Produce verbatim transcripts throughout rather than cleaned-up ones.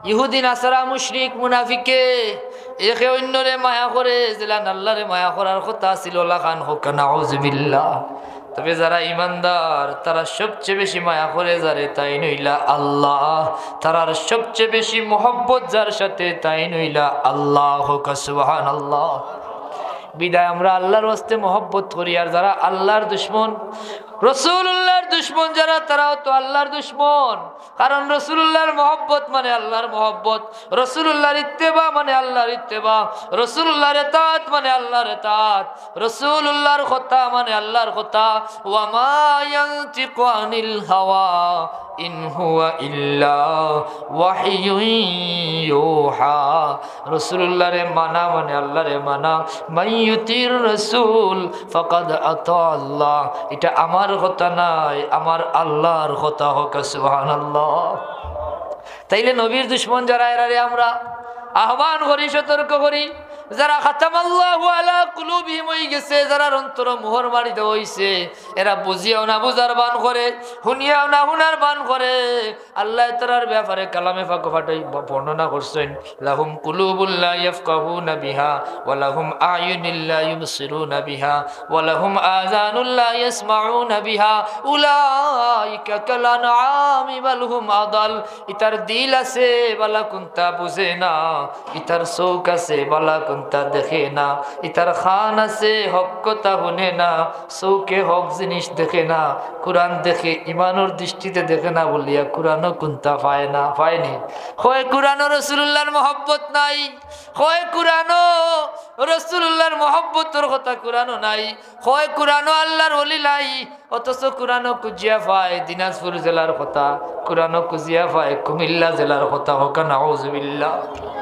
ইহুদি নাসারা মুশরিক মুনাফিকে একে অন্যরে মায়া করে জেলান আল্লাহরে মায়া করার কথা ছিল লাখান হোক নাউজুবিল্লাহ। তবে যারা ইমানদার তারা সবচেয়ে বেশি মায়া করে যারে তাই নইলা আল্লাহ, তারার সবচেয়ে বেশি মোহব্বত যার সাথে তাই নইলা আল্লাহ হোক সুবহানাল্লাহ। বিদায় আমরা আল্লাহর ওয়াস্তে মোহব্বত করি। আর যারা আল্লাহর দুশ্মন, রসুল্লাহর দুশ্মন যারা, তারাও তো আল্লাহর দুশ্মন। কারণ রসুল্লাহর মহব্বত মানে আল্লাহর মহব্বত, রসুল্লাহর ইত্তেবা মানে আল্লাহর ইত্তেবা, রসুল্লাহর ইতাআত মানে আল্লাহর ইতাআত, রসুল্লাহর কথা মানে আল্লাহর কথা। ওয়া মা ইয়ানতিকু আনিল হাওয়া ইন হুয়া ইল্লা ওয়াহয়ুন ইউহা। রসুল্লাহরে মানা মানে আল্লাহরে মানা। মাইয়ুতির রসুল ফাকাদ আতা আল্লাহ। এটা আমার কথা নাই, আমার আল্লাহর কথা হোক সুবহানাল্লাহ। তাইলে নবীর দুশ্মন যারা, এরারে আমরা আহ্বান করি, সতর্ক করি। যারা খাতামাল্লাহু আলা কুলুবিহিম হয়ে গেছে, যারা অন্তর মোহর মারি দেওয়া হইছে, এরা বুঝিয়াও না বুঝার বান করে, শুনিয়াও না শুনার বান করে। আল্লাহ তাআলার ব্যাপারে কালামে পাক ফাটাই বর্ণনা করছেন, লাহুম কুলুবুল লা ইয়াফকাহুনা বিহা ওয়া লাহুম আয়ুনুল লা ইউবসিরুনা বিহা ওয়া লাহুম আযানুল লা ইয়াসমাউনা বিহা উলাইকা কাল আনআমি বাল হুম আদাল। ইতার দিল আছে বালা কুনতা বুঝে না, ইতার চোখ আছে বালা কুনতা দেখে না, ইতার খান আছে হক কথা শুনে না, চৌকে হক জিনিস দেখে না, কোরআন দেখে ইমানের দৃষ্টিতে দেখে না বলিয়া কোরআনও কুনতা পায় না, পায়নি। হয় কোরআনও রসুল্লাহর মহব্বত নাই, হয় কোরআনও রসুল্লাহর মহব্বতের কথা কোরআনও নাই, হয় কোরআনও আল্লাহর ওলি নাই। অথচ কোরআনও কুজিয়া পায় দিনাজপুর জেলার কথা, কোরআনও কুজিয়া পায় কুমিল্লা জেলার কথা, হোক নাউজুবিল্লাহ।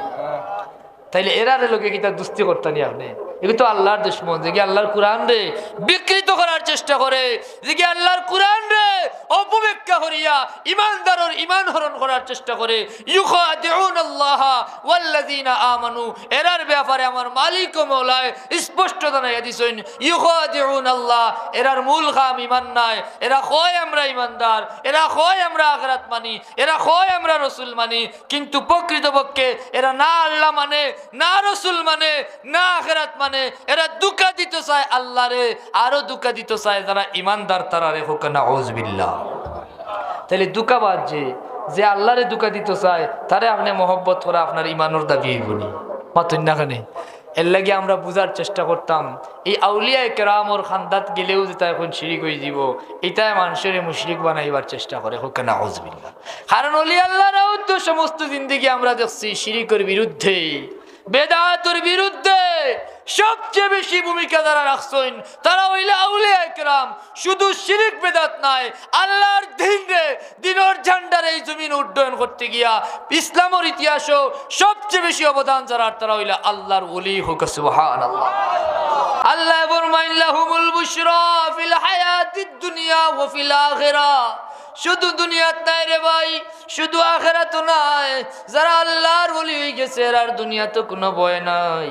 তাইলে এরারে লোকে কি তার দুস্তি করতেনি আপনি? এগুলো তো আল্লাহর দুশ্মন, যে কি আল্লাহর কোরআন রে বিকৃত করার চেষ্টা করে, যে কি আল্লাহর কোরআন রে অপব্যাখ্যা করিয়া ইমানদারের ইমান হরণ করার চেষ্টা করে। ইউখাদিউনাল্লাহ ওয়াল্লাযিনা আমানু, এরার ব্যাপারে আমার মালিক ও মওলায় স্পষ্ট জানাইয়া দিছেন, ইউখাদিউনাল্লাহ, এরার মূল কাম ইমান নাই। এরা কয় আমরা ইমানদার, এরা কয় আমরা আখিরাত মানি, এরা কয় আমরা রাসূল মানি, কিন্তু প্রকৃতপক্ষে এরা না আল্লাহ মানে, না রাসূল মানে, না আখিরাত মানে। এরা দুকা দিতে চায় আল্লাহরে, আরো দুকা দিতে চায় যারা ইমানদার তারারে, হোক নাউজুবিল্লাহ। তাহলে দুকাবাজ যে যে আল্লাহরে দুকা দিতে চায়, তারে আপনি মহব্বত করে আপনার ইমানের দাবি হইবনি মাতুন না কেন। এর লাগে আমরা বুঝার চেষ্টা করতাম, এই আউলিয়া কেরামর খান্দাত গেলেও যেটা এখন শিরিক হয়ে যাব, এটাই মানুষের মুশরিক বানাইবার চেষ্টা করে, হোক নাউজুবিল্লাহ। কারণ ওলি আল্লাহরাও তো সমস্ত জিন্দেগি আমরা দেখছি শিরিকের বিরুদ্ধে, বেদাতের বিরুদ্ধে সবচেয়ে বেশি ভূমিকা যারা রাখছেন তারা হইলে আউলিয়া কেরাম। শুধু শিরিক বেদাত নাই, আল্লাহর দ্বীনে দ্বীনের ঝান্ডার এই জমিন উড্ডয়ন করতে গিয়া ইসলামের ইতিহাসও সবচেয়ে বেশি অবদান যারা, তারা হইলে আল্লাহর ওলি, হোক সুবহানাল্লাহ। আল্লাহ ফরমাইন লাহুমুল বুশরা ফিল হায়াতিদ দুনিয়া ওয়া ফিল আখিরাহ। শুধু দুনিয়াত নাই রে ভাই, শুধু আখিরাতও নাই। যারা আল্লাহর ওলি হয়ে গেছে, আর দুনিয়াতে কোনো ভয় নাই,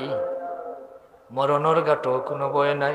মরণের ঘাটও কোনো ভয় নাই,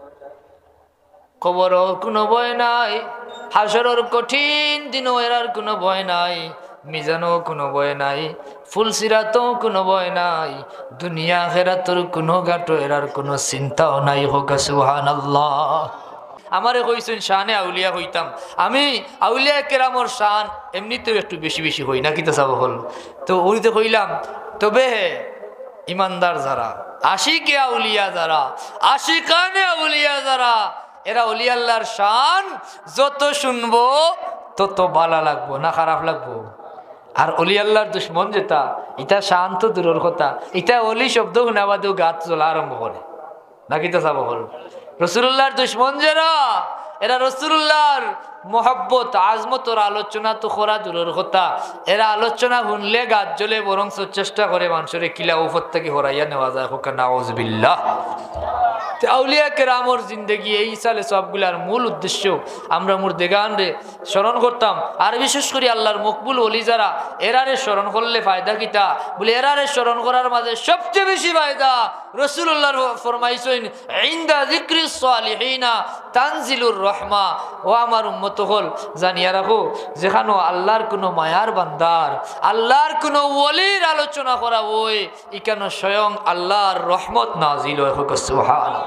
কবরও কোনো ভয় নাই, হাসরের কঠিন দিনও এরার কোনো ভয় নাই, মিজানও কোনো ভয় নাই, ফুলসিরাতও কোনো ভয় নাই, দুনিয়া আখিরাতের কোনো ঘাটও এরার কোনো চিন্তাও নাই, হোক সুবহানাল্লাহ। আমারে কইছেন শানে আউলিয়া হইতাম, আমি আউলিয়া কেরামর শান এমনিতেও একটু বেশি বেশি হই না, কিতা চাব হল। তো ওইতে কইলাম, তবে ইমানদার যারা, আশিকে আউলিয়া যারা, আশিকানে আউলিয়া যারা, এরা ওলি আল্লাহর শান যত শুনবো তত ভালো লাগবো না খারাপ লাগবো। আর ওলি আল্লাহর দুশ্মন যেটা, এটা শান তো দূরের কথা, এটা ওলি শব্দ শুনাবাদেও গাছ জ্বলা আরম্ভ করে না, কিতা চাব হল। রসুল্লাহর দুশ্মন যারা, এরা রসুল্লাহর মোহাব্বত আজমতর আলোচনা তো করা দূরের কথা, এরা আলোচনা শুনলে গাছ জ্বলে, বরং চেষ্টা করে মানুষের কিলা উপর থেকে হরাইয়া নেওয়া যায়, হোক নাউজুবিল্লাহ। আউলিয়া কেরামর জিন্দগি এই সালে সবগুলার মূল উদ্দেশ্য আমরা মোর দেগান রে স্মরণ করতাম। আর বিশেষ করে আল্লাহর মকবুল ওলি যারা, এরারে স্মরণ করলে ফায়দা কিতা বলে, এরারে স্মরণ করার মাঝে সবচেয়ে বেশি ফায়দা রাসূলুল্লাহ ফরমাইছেন ইনদা যিকরিস সালিহিনা তানজিলুর রহমা। ও আমার উম্মত হল জানিয়া রাখো, যেখানে আল্লাহর কোনো মায়ার বান্দার আল্লাহর কোনো ওলির আলোচনা করা হয়, এখানে স্বয়ং আল্লাহর রহমত নাজিল হয়। সুবহানাল্লাহ।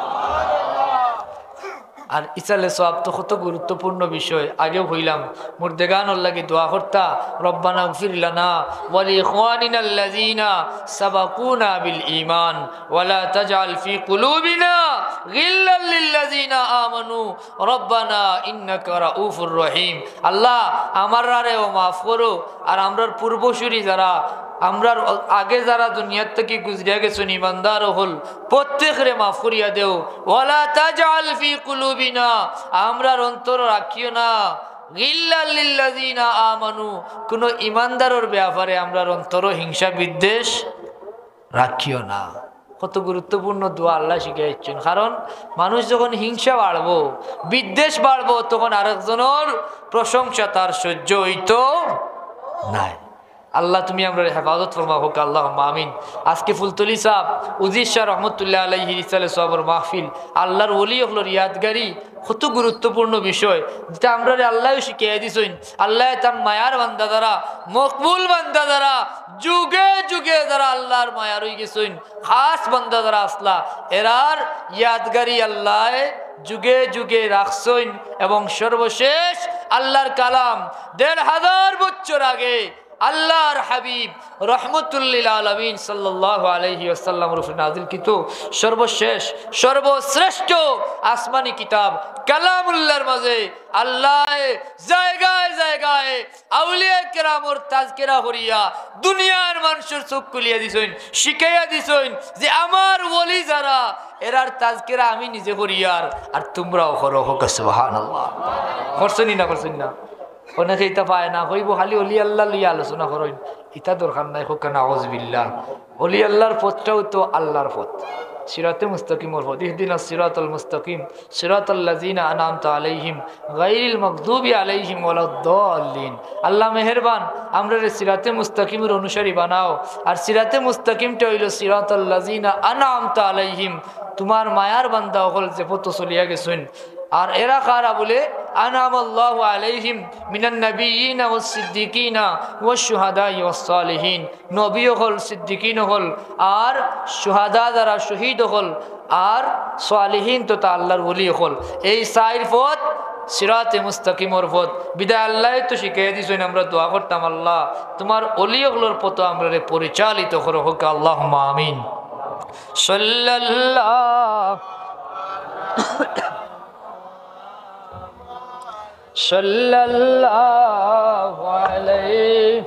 আর ইসালে সব তো কত গুরুত্বপূর্ণ বিষয়, আগেও হইলাম মুর্দেগানোর লাগি দোয়া করতা, রব্বানা গফির লানা ওয়া লিইখওয়ানিনা আল্লাযীনা সাবাকুনা বিল ঈমান ওয়া লা তাজআল ফি কুলুবিনা গিল্লাল লিল্লাযীনা আমানু রব্বানা ইন্নাকা রাউফুর রহিম। আল্লাহ আমারারেও মাফ করো, আর আমরার পূর্বসূরি যারা আমরার আগে যারা দুনিয়ার থেকে গুজরিয়া গেছেন ইমানদার হল, প্রত্যেকরে মাফ করিয়া দেও। ওয়ালা তাজআল ফি কুলুবিনা, আমরার অন্তর রাখিও না গিল্লাল লিল্লাযীনা আমানু, কোন ইমানদারের ব্যাপারে আমরার অন্তর হিংসা বিদ্বেষ রাখিও না। কত গুরুত্বপূর্ণ দোয়া আল্লাহ শিখাইছেন। কারণ মানুষ যখন হিংসা বাড়বো, বিদ্বেষ বাড়বো, তখন আরেকজনের প্রশংসা তার সহ্য হইতো নাই। আল্লাহ তুমি আমরা হেফাজত ফরমা হোক, আল্লাহ আমিন। আজকে ফুলতলি সাহ উজির শাহ রহমতুল্লাহ আলাইহি ইসালে সাহাবের মাহফিল, আল্লাহর ওলি হলোর ইয়াদগারি, কত গুরুত্বপূর্ণ বিষয় যেটা আমরা আল্লাহ শিখিয়ে দিছেন। আল্লাহ তার মায়ার বান্দা দ্বারা, মকবুল বান্দা দ্বারা, যুগে যুগে যারা আল্লাহর মায়ার হয়ে গেছেন, খাস বান্দা দ্বারা আসলা এরার ইয়াদগারি আল্লাহ যুগে যুগে রাখছেন। এবং সর্বশেষ আল্লাহর কালাম দেড় হাজার বছর আগে আল্লাহর হাবিব রহমতুল্লিল আলামিন সাল্লাল্লাহু আলাইহি ওয়াসাল্লাম রূপে নাজিল কিতো সর্বশেষ সর্বশ্রেষ্ঠ আসমানি কিতাব কালামুল্লাহর মাঝে আল্লাহ জায়গায় জায়গায় আউলিয়া কেরামর তাজকিরা করিয়া দুনিয়ার মানুষের চোখ খুলিয়া দিছেন, শিখাইয়া দিছেন যে আমার ওলি যারা এরার তাজকিরা আমি নিজে করিয়ার, আর তোমরাও করো। হোক সুবহানাল্লাহ। করছেন না করছেন না? অনেকে ইতা পায় না, কইব খালি অলি আল্লাহ লইয়া আলোচনা করেন, ইতা দরকার নাই। হোক না আউযুবিল্লাহ। অলি আল্লাহর পথটাও তো আল্লাহর পথ, সিরাতে মুস্তাকিমর পথ। ইহদিনাস সিরাতাল মুস্তাকিম সিরাতাল লাযিনা আনআমতা আলাইহিম গায়রিল মাগদুবি আলাইহিম ওয়ালাদ-দাল্লিন। আল্লাহ মেহেরবান, আমরা রে সিরাতে মুস্তাকিমের অনুসারী বানাও। আর সিরাতে মুস্তাকিমটা হইল সিরাতাল লাযিনা আনআমতা আলাইহিম, তোমার মায়ার বান্দা হল যে পথ চলিয়া গেছেন। আর এরা কারা বলে? আনামাল্লাহু আলাইহিম মিনান নাবিয়িনা ওয়াস সিদ্দিকিনা ওয়াশ শুহাদাই ওয়াস সালিহিন। নবী হল, সিদ্দিকিন হল, আর শুহাদা যারা শহীদ হল, আর সালিহিন তো তা আল্লাহর ওলি হল। এই চার পথ সিরাতে মুস্তাকিমর পথ। বিদায় আল্লাহ তো শিখিয়ে দিছেন, আমরা দোয়া করতাম আল্লাহ তোমার ওলি হলর পথ আমরা পরিচালিত করো। হোক আল্লাহুম্মা আমিন। সাল্লাল্লাহু সাল্লাল্লাহু আলাইহি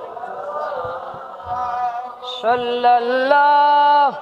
সাল্লাল্লাহু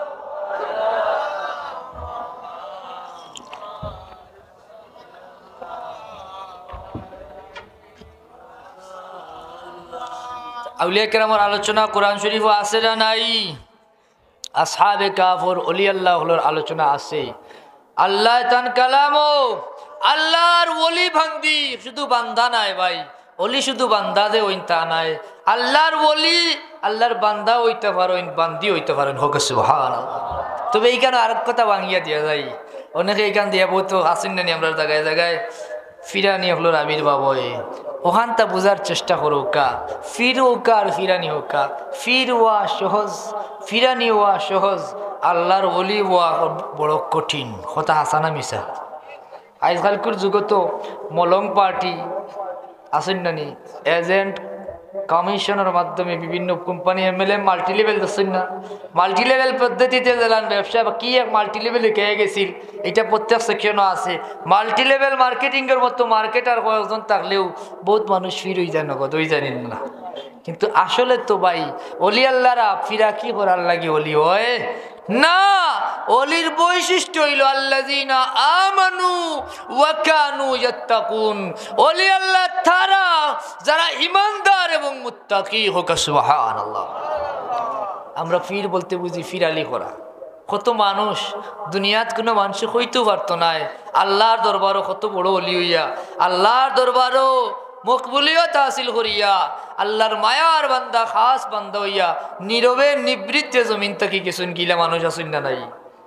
আউলিয়া কেরামের আলোচনা কোরআন শরীফ আছে না নাই? আসহাবে কাহফ ওর ওলি আল্লাহর আলোচনা আছে। আল্লাহ তান কালামো আল্লাহর ওলি ভান্দি শুধু বান্দা নাই ভাই, ওলি শুধু বান্দা দে ওইন তা নাই। আল্লাহর ওলি আল্লাহর বান্দা হইতে পারেন, বান্দি হইতে পারেন। হোক সুবহানাল্লাহ। তবে এইখানে আরেক কথা ভাঙিয়া দিয়া যায়, অনেকে এইখান দিয়া বহুত আসেন নানি আমরা জায়গায় জায়গায় ফিরানি হলোর আবির্ভাব হয়, ওখানটা বোঝার চেষ্টা করো কা ফির ওকা আর ফিরানি হোকা। ফির ওয়া সহজ, ফিরানি ওয়া সহজ, আল্লাহর ওলি ওয়া বড় কঠিন। কথা হাসানা মিশা। আজকালকার যুগে তো মলং পার্টি আসেন নানি, এজেন্ট কমিশনের মাধ্যমে বিভিন্ন company M L A multi level দেখছেন না? মাল্টি লেভেল পদ্ধতিতে দিলেন ব্যবসা বা কি এক মাল্টি লেভেলে কে গেছিল, এটা প্রত্যেক সেকশনও আছে। মাল্টি লেভেল মার্কেটিংয়ের মতো মার্কেটার কয়েকজন থাকলেও বহুত মানুষ ফির হয়ে যায়, নগদ হয়ে জানেন না। কিন্তু আসলে তো ভাই অলি আল্লাহরা ফিরা কি করার লাগে অলি হয় না। অলির বৈশিষ্ট্য হইল আল্লাযীনা আমানু ওয়া কানু ইয়াত্তাকুন। অলি আল্লাহ তারা যারা ঈমানদার এবং মুত্তাকি। হোক সুবহানাল্লাহ। আমরা ফির বলতে বুঝি ফিরালি করা। কত মানুষ দুনিয়াত কোনো মানুষ হইতেও পারতো না, আল্লাহর দরবারও কত বড় অলি হইয়া আল্লাহর দরবারও মকবুলিয়ত হাসিল করিয়া আল্লাহর মায়ার বান্দা খাস বান্দা হইয়া নীরবে নিবৃত্তে জমিন থেকে গেছেন গিলা মানুষ আসুন না নাই?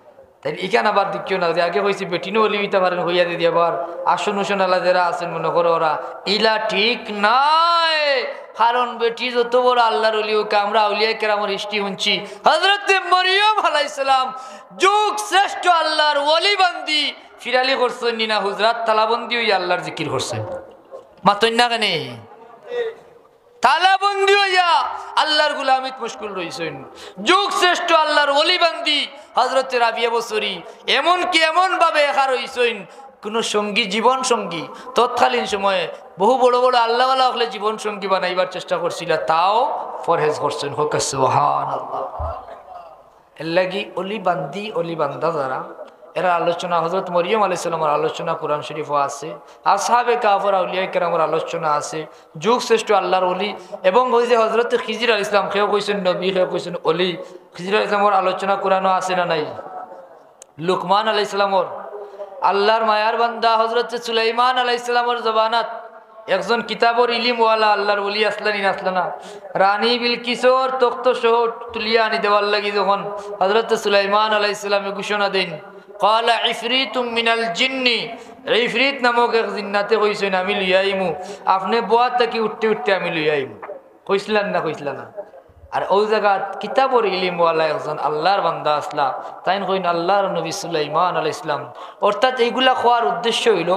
তাই এখানে আবার দেখিও না যে আগে হয়েছে বেটিনও অলি হইতে পারেন হইয়া দিয়ে আবার আসন উসন আলা যারা আছেন মনে করো ওরা ইলা ঠিক নাই। কারণ বেটি যত বড় আল্লাহর অলি হোক, আমরা আউলিয়া কেরামের হিস্ট্রি শুনছি হযরতে মরিয়ম আলাইহিস সালাম যুগ শ্রেষ্ঠ আল্লাহর ওলি বান্দি ফিরালি করছেন না হুজরাত তালাবন্দি হইয়া আল্লাহর জিকির করছেন। মাতন না কেন তালাবন্দি হইয়া আল্লাহর গুলামিত মুশকুল রইছেন। যুগ শ্রেষ্ঠ আল্লাহর ওলি বান্দি হযরতে রাবিয়া বসরি এমন কি এমন ভাবে একা রইছেন, কোন সঙ্গী জীবন সঙ্গী তৎকালীন সময়ে বহু বড় বড় আল্লাহওয়ালা হলে জীবন সঙ্গী বানাইবার চেষ্টা করছিল, তাও ফরহেজ করছেন। হোক সুবহানাল্লাহ। এর লাগি অলি বান্দি অলি বান্দা যারা এরা আলোচনা হযরত মরিয়ম আলাইহিস সালামের আলোচনা কোরআন শরীফও আছে, আসহাবে কাফের আউলিয়া কেরামের আলোচনা আছে, যুগ শ্রেষ্ঠ আল্লাহর ওলি এবং ওই যে হযরত খিজির আলাইহিস সালাম কেউ কইছেন নবী কেউ কইছেন ওলি, খিজির আলাইহিস সালামের আলোচনা কোরআনও আছে না নাই? লুকমান আলাইহিস সালামের আল্লাহর মায়ার বান্দা হযরত সুলাইমান আলাইহিস সালামের জবানাত একজন কিতাবর ইলিমওয়ালা আল্লাহর ওলি আসলেন আসলানা রানী বিলকিসর তখ্ত সহ তুলিয়া আনি দেওয়ার লাগি যখন হযরত সুলাইমান আলাইহিস সালামে ঘোষণা দেন ক্বালা ইফরিতুম মিনাল জিন্নি, ইফরিত নামক এক জিন্নাতে কইছেন আমি লইয়াইমু, আপনি বোয়া থেকে উঠতে উঠতে আমি লইয়াইমু। কইছিলেন না কইছিলেন না? আর ওই জায়গা কিতাবর ইলিমওয়ালা একজন আল্লাহর বান্দা আসলা, তাই কইন আল্লাহর নবী সুলাইমান আলাইহিস সালাম। অর্থাৎ এইগুলা খোয়ার উদ্দেশ্য হইল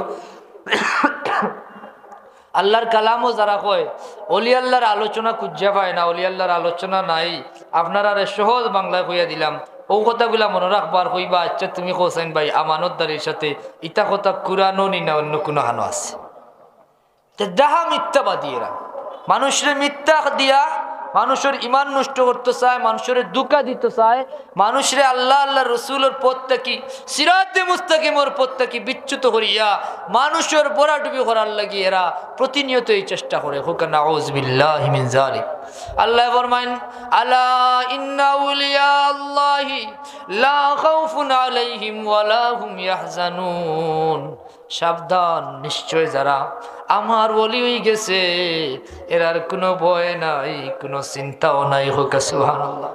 আল্লাহর কালামও যারা কয় অলি আল্লাহর আলোচনা খুঁজা পায় না, অলি আল্লাহর আলোচনা নাই, আপনারা সহজ বাংলায় কইয়া দিলাম। ও কথাগুলা মনে রাখবার কইবা আচ্ছা তুমি হোসেন ভাই আমানতদারির সাথে ইটা কথা কুরআনও নি না অন্য কোনো হানো আছে। যাহা মিথ্যাবাদী এরা মানুষের মিথ্যা দিয়া মানুষের ইমান নষ্ট করতে চায়, মানুষের দুঃখা দিতে চায়, মানুষের আল্লাহ আল্লাহ রসুলের পথ থেকে সিরাতে মুস্তাকিমের পথ থেকে বিচ্যুত করিয়া মানুষের বড়াডুবি করার লাগি এরা প্রতিনিয়ত এই চেষ্টা করে। হোক নাউযু বিল্লাহি মিন যালিক। আল্লাহ ফরমান আলা ইন্না আউলিয়া আল্লাহি লা খাউফুন আলাইহিম ওয়ালা হুম ইয়াহজানুন। সাবধান, নিশ্চয় যারা আমার ওলি হয়ে গেছে এরার কোনো ভয় নাই, কোনো চিন্তাও নাই। হোক সুবহানাল্লাহ।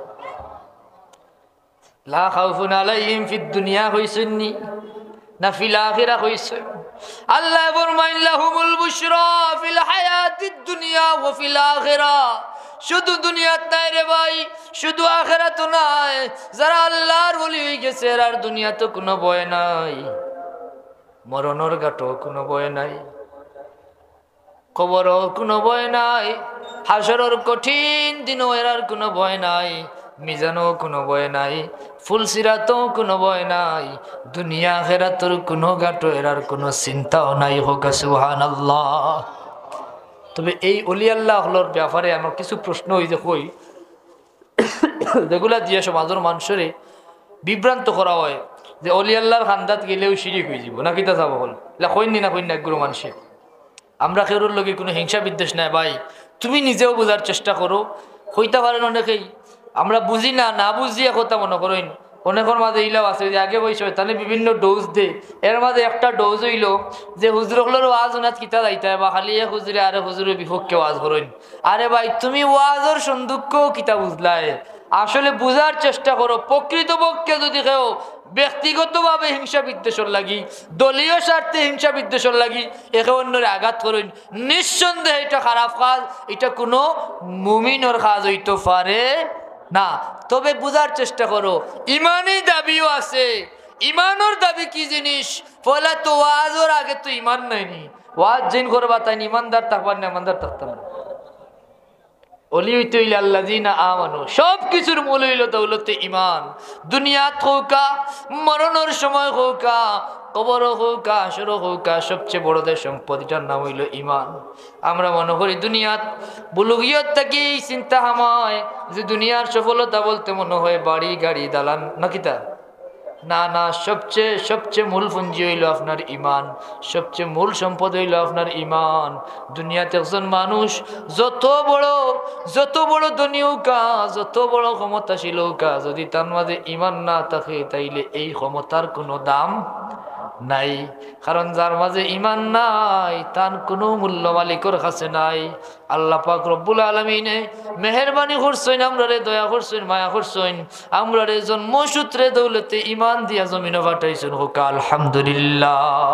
লা খাউফুন আলাইহিম ফিদ দুনিয়া হইসুন্নি না ফিল আখিরা হইসুন। আল্লাহ ফরমায় লাহুমুল বুশরা ফিল হায়াতিদ দুনিয়া ওয়া ফিল আখিরা। শুধু দুনিয়াত নাই রে ভাই, শুধু আখিরাতও নাই। যারা আল্লাহর ওলি হয়ে গেছে এরার দুনিয়াতে কোনো ভয় নাই, মরণের ঘাটও কোনো ভয় নাই, কবরও কোনো ভয় নাই, হাসরের কঠিন দিনও এরার কোনো ভয় নাই, মিজানও কোনো ভয় নাই, ফুলসিরাতও কোনো ভয় নাই, দুনিয়া আখিরাতের কোনো ঘাটও এরার কোনো চিন্তাও নাই। হোক সুবহানাল্লাহ। তবে এই অলি আল্লাহ হলোর ব্যাপারে আমার কিছু প্রশ্ন হই যে কই যেগুলা দিয়ে সমাজের মানুষের বিভ্রান্ত করা হয় যে অলি আল্লাহর খান্দাত গেলেও শিরিক হয়ে যাব না, কিতা যাব হল কইনি না কইনি একগুলো মানুষের। আমরা কেউর লগে কোনো হিংসা বিদ্বেষ নাই ভাই, তুমি নিজেও বোঝার চেষ্টা করো। হইতে পারেন অনেকেই আমরা বুঝি না, না বুঝিয়া কথা মনে করেন অনেকের মাঝে ইলাও আছে যে আগে বয়স হয় তাহলে বিভিন্ন ডোজ দে। এর মাঝে একটা ডোজ হইল যে হুজুর হলোর ওয়াজ ওনাত কিতা যাইতে হয় বা খালি হুজুরে আরে হুজুরের বিপক্ষে ওয়াজ করেন। আরে ভাই তুমি ওয়াজর সন্দুককেও কিতা বুঝলায়, আসলে বুঝার চেষ্টা করো। প্রকৃতপক্ষে যদি কেউ ব্যক্তিগতভাবে হিংসা বিদ্বেষর লাগি, দলীয় স্বার্থে হিংসা বিদ্বেষর লাগি একে অন্যরে আঘাত করেন, নিঃসন্দেহে এটা খারাপ কাজ, এটা কোনো মুমিনের কাজ হইতে পারে না। তবে বুঝার চেষ্টা করো ইমানি দাবিও আছে। ইমানের দাবি কি জিনিস? পয়লা তো ওয়াজের আগে তো ইমান নাইনি, ওয়াজ জিন করবা তাই ইমানদার থাকবার না, ইমানদার থাকতাম না। অলি হইতে হইলে আল্লাযিনা আমানু, সব কিছুর মূল হইল দৌলতে ইমান। দুনিয়াত হৌকা, মরণের সময় হৌকা, কবর হৌকা, আসর হৌকা, সবচেয়ে বড় দেশ সম্পদটার নাম হইল ইমান। আমরা মনে করি দুনিয়াত বুলুগিয়ত থেকে চিন্তা হামায় যে দুনিয়ার সফলতা বলতে মনে হয় বাড়ি গাড়ি দালান নাকি তা না না, সবচেয়ে সবচেয়ে মূল পুঁজি হইল আপনার ইমান, সবচেয়ে মূল সম্পদ হইল আপনার ইমান। দুনিয়াতে একজন মানুষ যত বড় যত বড় ধনী হোকা, যত বড় ক্ষমতাশীল হোকা, যদি তার মাঝে ইমান না থাকে তাইলে এই ক্ষমতার কোনো দাম নাই। কারণ যার মাঝে ইমান নাই তার কোনো মূল্য মালিকের কাছে নাই। আল্লাহ পাক রব্বুল আলামিনে মেহেরবানি করছেন, আমরারে দয়া করছেন, মায়া করছেন, আমরারে জন্মসূত্রে দৌলতে ইমান দিয়া জমিনে পাঠাইছেন। হোক আলহামদুলিল্লাহ।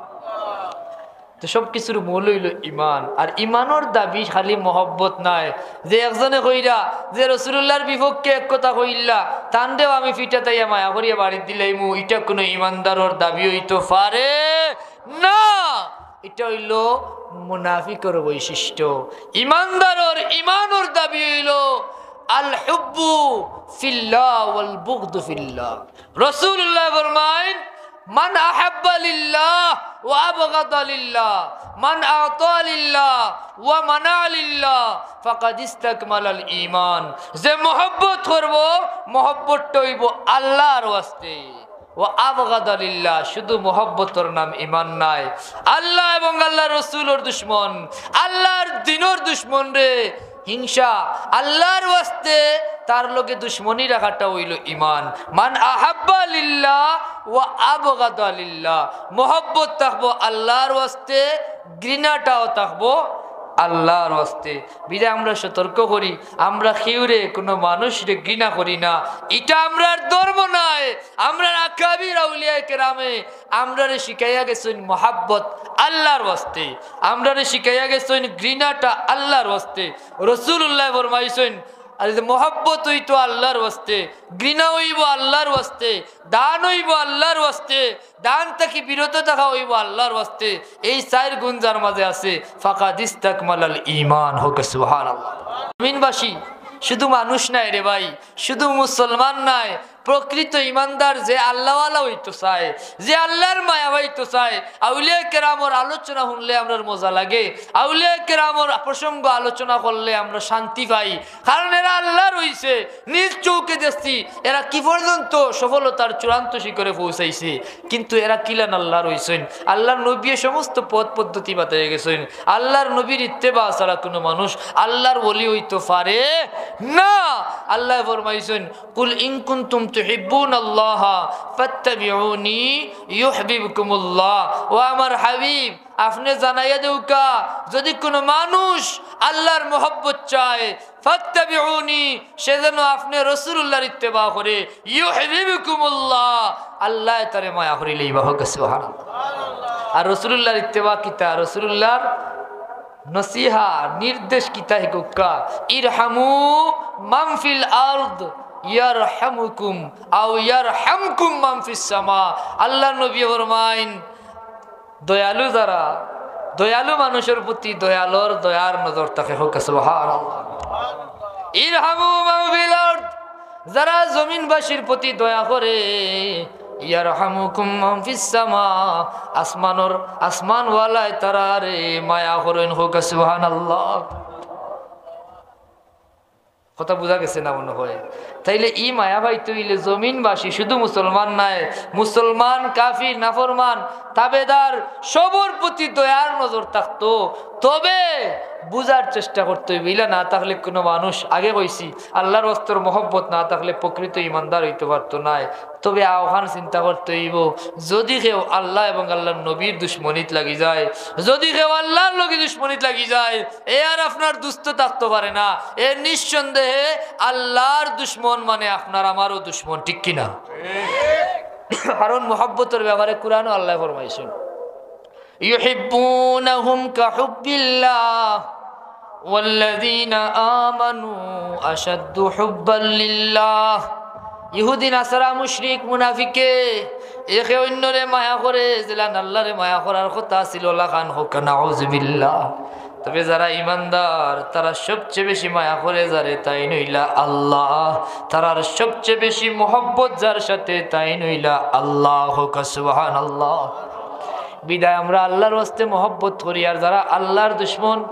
তো সব কিছুর মূল হইল ইমান। আর ইমানের দাবি খালি মহব্বত নাই, যে একজনে কইরা যে রাসূলুল্লাহর বিপক্ষে এক কথা কইলা তানদেও আমি ফিটা তাইয়া মায়া করিয়া বাড়ি দিলাইমু, এটা কোনো ইমানদারের দাবি হইতে পারে না। এটা হইল মুনাফিকের বৈশিষ্ট্য। ইমানদারের ইমানের দাবি হইল আল হুব্বু ফিল্লাহ ওয়াল বুগদু ফিল্লাহ। রাসূলুল্লাহ ফরমায়েন মান আহাব্বা লিল্লাহ ওয়া আবগাদা লিল্লাহ মান আতা লিল্লাহ ওয়া মানা লিল্লাহ ফাকাদ ইসতাকমালাল ঈমান। যে মহব্বত করব মহব্বতটা হইব আল্লাহর ওয়াস্তে, ওয়া আবগাদা লিল্লাহ শুধু মহব্বতের নাম ঈমান নাই। আল্লাহ এবং আল্লাহর রাসূলের দুশমন, আল্লাহর দ্বীনের দুশমন রে হিংসা আল্লাহর ওয়াস্তে তার লগে দুশ্মনী রাখাটা হইল ইমান। মান আহাব্বা লিল্লাহ ওয়া আবগাদা লিল্লাহ, মোহব্বত থাকবো আল্লাহর ওয়াস্তে, ঘৃণাটাও থাকবো আল্লাহর ওয়াস্তে। বিদায় আমরা সতর্ক করি, আমরা কেউরে কোনো মানুষরে ঘৃণা করি না, এটা আমরার ধর্ম নয়। আমরা আকাবির আউলিয়া কেরামে আমরারে শিখাইয়া গেছেন মোহাব্বত আল্লাহর ওয়াস্তে, আমরারে শিখাইয়া গেছেন ঘৃণাটা আল্লাহর ওয়াস্তে। রাসূলুল্লাহ ফরমাইছেন মোহাব্বত হইতো আল্লাহর ওয়াস্তে, ঘৃণা হইব আল্লাহর ওয়াস্তে, দান হইব আল্লাহর ওয়াস্তে, দান থেকে বিরত থাকা হইব আল্লাহর ওয়াস্তে। এই চার গুণ যার মাঝে আছে ফাকাদ ইসতাকমালাল ঈমান। হোক সুবহানাল্লাহ। মুমিনবাসী শুধু মানুষ নাই রে ভাই, শুধু মুসলমান নাই, প্রকৃত ইমানদার যে আল্লাহওয়ালা হইতো চায়, যে আল্লাহর মায়া হইতো চায়। আউলিয়া কেরামর আলোচনা শুনলে আমরা মজা লাগে, আউলিয়া কেরামর প্রসঙ্গ আলোচনা করলে আমরা শান্তি পাই, কারণ এরা আল্লাহর হইছে। নিজ চৌকে দেখছি এরা কি পর্যন্ত সফলতার চূড়ান্ত শিখরে পৌঁছাইছে, কিন্তু এরা কিলান আল্লাহর হইছেন। আল্লাহর নবী সমস্ত পথ পদ্ধতি বাতাইয়া গেছেন। আল্লাহর নবীর ইত্তেবা ছাড়া কোনো মানুষ আল্লাহর ওলি হইতে পারে না। আল্লাহ ফরমাইছেন কুল ইন কুনতুম তুহিব্বুনাল্লাহা ফাত্তাবিউনি ইউহিব্বুকুমুল্লাহ। ও আমার হাবিব আপনি জানাইয়া দেউকা, যদি কোনো মানুষ আল্লাহর মোহব্বত চায় ফাত্তাবিউনি, সে যেন আপনি রাসূলুল্লাহর ইত্তেবা করে, ইউহিব্বুকুমুল্লাহ আল্লাহ তারে মায়া করিলেই বা হোক সুবহানাল্লাহ। আর রাসূলুল্লাহর ইত্তেবা কিতা, রাসূলুল্লাহর নসিহা নির্দেশ কিতা হিকুকা, ইরহামু মান ফিল আরদ ইয়ারহামুকুম আও ইয়ারহামকুম মান ফিস সামা। আল্লাহর নবী ফরমায়েন দয়ালু যারা, দয়ালু মানুষের প্রতি দয়ালুর দয়ার নজর থাকে। হোক সুবহানাল্লাহ। ইরহামু মান ফিল আরদ, যারা জমিনবাসীর প্রতি দয়া করে, ইয়ারহামুকুম মান ফিস সামা, আসমানর আসমানওয়ালায় তারা রে মায়া করেন। হোক সুবহানাল্লাহ। কথা বোঝা গেছে না মনে হয়? তাইলে ই মায়া ভাই তৈলে জমিনবাসী শুধু মুসলমান নাই, মুসলমান কাফির নাফরমান তাবেদার সবর প্রতি দয়ার নজর থাকতো। তবে বুঝার চেষ্টা করতে হইবে, ইলা না থাকলে কোনো মানুষ, আগে কইছি আল্লাহর ওয়াস্তের মহব্বত না থাকলে প্রকৃত ইমানদার হইতে পারতো না। তবে আহ্বান চিন্তা করতে হইব, যদি কেউ আল্লাহ এবং আল্লাহর নবীর দুশ্মনিত লাগি যায়, যদি কেউ আল্লাহর লগে দুশ্মনিত লাগি যায়, এ আর আপনার দুস্থ থাকতে পারে না। এ নিঃসন্দেহে আল্লাহর দুশ্মন মানে আপনার আমারও দুশ্মন, ঠিক কিনা? কারণ মহব্বতের ব্যাপারে কুরআন আল্লাহ ফরমাইছেন ইউহিব্বুনাহুম কাহুব্বিল্লাহ ওয়াল্লাযীনা আমানু আশাদ্দু হুব্বাল লিল্লাহ। ইহুদি নাসারা মুশরিক মুনাফিকে একে অন্যরে মায়া করে, জেলান আল্লাহরে মায়া করার কথা ছিল লাখান হোক নাউযুবিল্লাহ। তবে যারা ইমানদার তারা সবচেয়ে বেশি মায়া করে যারে তাই নইলা আল্লাহ, তারার সবচেয়ে বেশি মহব্বত যার সাথে তাই নইলা আল্লাহ। হোক সুবহানাল্লাহ। বিদায় আমরা আল্লাহর ওয়াস্তে মহব্বত করি, আর যারা আল্লাহর দুশ্মন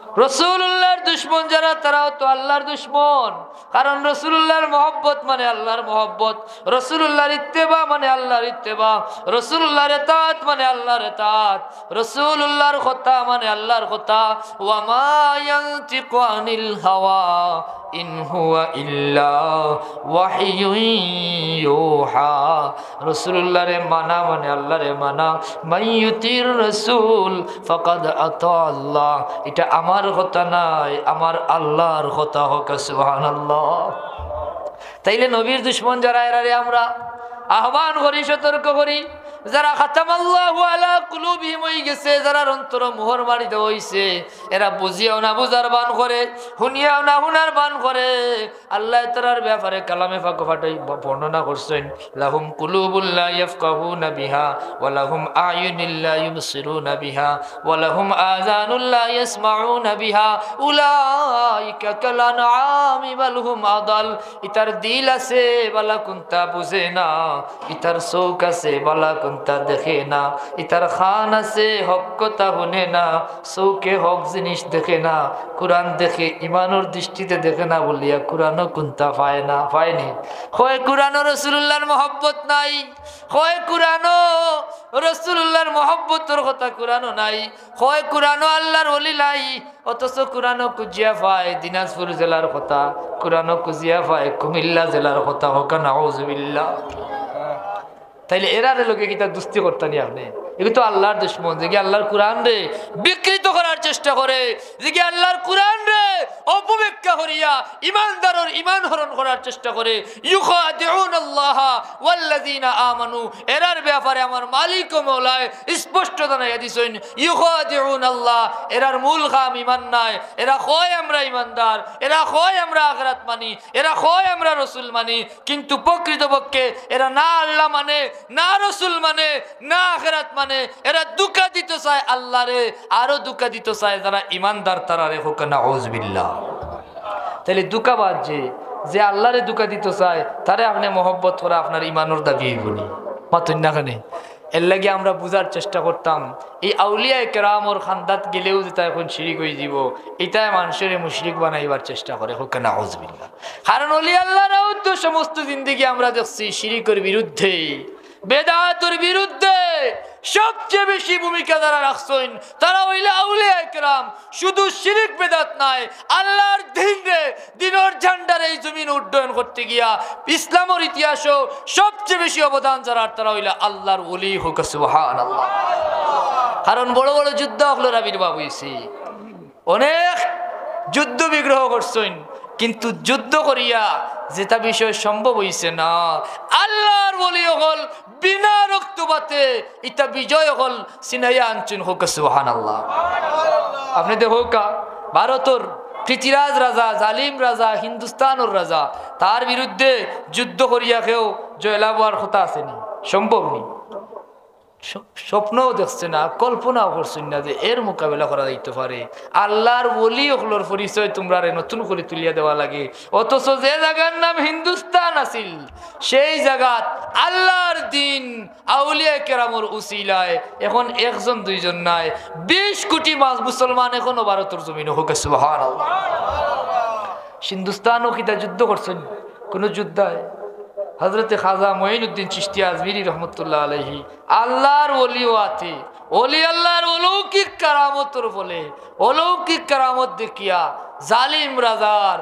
রাসূলুল্লাহর দুশমন যারা তারাও তো আল্লাহর দুশমন, কারণ রাসূলুল্লাহর মহব্বত মানে আল্লাহর মহব্বত, রাসূলুল্লাহর ইত্তেবা মানে আল্লাহর ইত্তেবা, রাসূলুল্লাহর ইতাআত মানে আল্লাহর ইতাআত, রাসূলুল্লাহর কথা মানে আল্লাহর কথা। ওয়া মা ইয়ানতিকু আনিল হাওয়া ইন হুয়া ইল্লা ওয়াহয়ুন ইউহা। রাসূলুল্লাহরে মানা মানে আল্লাহরে মানা। মাইয়ুতির রাসূল ফাকাদ আতা আল্লাহ, এটা আমার কথা নাই, আমার আল্লাহর কথা হোক সুবহানাল্লাহ। তাইলে নবীর দুশমন যারা এরারে আমরা আহ্বান করি, সতর্ক করি। যারা খাতামাল্লাহু আলা কুলুবিহিম হই গেছে, যারা অন্তর মোহর মারি দেওয়া হইছে, এরা বুঝিয়াও না বুঝার বান করে, শুনিয়াও না শুনার বান করে। আল্লাহ তাআলার ব্যাপারে কালামে পাক ফাটাই বর্ণনা করছেন, লাহুম কুলুবুল লা ইয়াফকাহুনা বিহা ওয়া লাহুম আয়ুনুল লা ইউবসিরুনা বিহা ওয়া লাহুম আযানুল লা ইয়াসমাউনা বিহা উলাইকা কাল আনআমি বাল হুম আদাল। ইতার দিল আছে বালা কুনতা বুঝে না, ইতার চোখ আছে বালা কুনতা দেখে না, ইতার খান আছে হক কথা শুনে না, চৌকে হক জিনিস দেখে না, কোরআন দেখে ইমানের দৃষ্টিতে দেখে না বলিয়া কোরআনও কুনতা পায় না, পায়নি। হয় কোরআনও রাসূলুল্লাহর মহব্বত নাই, হয় কোরআনও রাসূলুল্লাহর মহব্বতের কথা কোরআনও নাই, হয় কোরআনও আল্লাহর ওলি নাই, অথচ কোরআনও কুজিয়া পায় দিনাজপুর জেলার কথা, কোরআনও কুজিয়া পায় কুমিল্লা জেলার কথা। হোক নাউযুবিল্লাহ। তাইলে এরারে লোকে কি তার দুস্তি করতেনি আপনি? এগুলো তো আল্লাহর দুশমন, যে কি আল্লাহর কোরআন রে বিকৃত করার চেষ্টা করে, যে কি আল্লাহর কোরআন রে অপব্যাখ্যা করিয়া ইমানদারের ইমান হরণ করার চেষ্টা করে। ইউখাদিউনাল্লাহ ওয়াল্লাযিনা আমানু, এরার ব্যাপারে আমার মালিক ও মওলায় স্পষ্ট জানাইয়া দিছেন, ইউখাদিউনাল্লাহ, এরার মূল কাম ইমান নাই। এরা কয় আমরা ইমানদার, এরা কয় আমরা আখিরাত মানি, এরা কয় আমরা রাসূল মানি, কিন্তু প্রকৃতপক্ষে এরা না আল্লাহ মানে, না রাসূল মানে, না আখিরাত মানে। এরা দুকা দিতে চায় আল্লাহরে, আরো দুকা দিতে চায় যারা ইমানদার তারা রে। হোক নাউযুবিল্লাহ। তাহলে দুকাবাজ যে যে আল্লাহরে দুকা দিতে চায় তারে আপনি মহব্বত করে আপনার ইমানের দাবি হইবনি মাতুন না কেন? এর লাগে আমরা বুঝার চেষ্টা করতাম, এই আউলিয়া কেরামর খান্দাত গেলেও যেটা এখন শিরিক হয়ে যাব, এটাই মানুষের মুশরিক বানাইবার চেষ্টা করে। হোক নাউযুবিল্লাহ। কারণ ওলি আল্লাহরাও তো সমস্ত জিন্দেগি আমরা দেখছি শিরিকের বিরুদ্ধে, বেদাতের বিরুদ্ধে সবচেয়ে বেশি ভূমিকা যারা রাখছেন তারা হইলে আউলিয়া কেরাম। শুধু শিরিক বেদাত নাই, আল্লাহর দ্বীন রে, দ্বীনের ঝান্ডার এই জমিন উড্ডয়ন করতে গিয়া ইসলামের ইতিহাসও সবচেয়ে বেশি অবদান যারা, তারা হইলে আল্লাহর ওলি। হোক সুবহানাল্লাহ। কারণ বড় বড় যুদ্ধ হলোর আবির্ভাব হয়েছে, অনেক যুদ্ধ বিগ্রহ করছেন, কিন্তু যুদ্ধ করিয়া যেটা বিষয় সম্ভব হইছে না। আল্লাহর ওলি হল বিনা রক্তপাতে ইটা বিজয় হল সিনাইয়া আনছেন। হোক সুবহানাল্লাহ। আপনি দেখো কা ভারতের পৃথিরাজ রাজা, জালিম রাজা, হিন্দুস্তানের রাজা, তার বিরুদ্ধে যুদ্ধ করিয়া কেউ জয়লাভ হওয়ার কথা আসেনি, সম্ভব নেই। স্বপ্নও দেখছে না, কল্পনাও করছেন না যে এর মোকাবেলা করা যাইতে পারে। আল্লাহর ওলি ওগুলোর পরিচয় তোমরা নতুন করে তুলিয়া দেওয়া লাগে। অথচ যে জায়গার নাম হিন্দুস্তান আছিল, সেই জায়গাত আল্লাহর দিন আউলিয়া কেরামর উসিলায় এখন একজন দুইজন নাই, বিশ কোটি মাস মুসলমান এখনো ভারতের জমিনে। হোক সুবহানাল্লাহ। হিন্দুস্তানও কিতা যুদ্ধ করছেন? কোন যুদ্ধায় হযরতে খাজা মুঈনুদ্দিন চিশতি আজমিরি রহমতুল্লাহ আলাইহি আল্লাহর ওলিও আতে, ওলি আল্লাহর অলৌকিক কারামতের ফলে, অলৌকিক কারামত দেখিয়া জালিম রাজার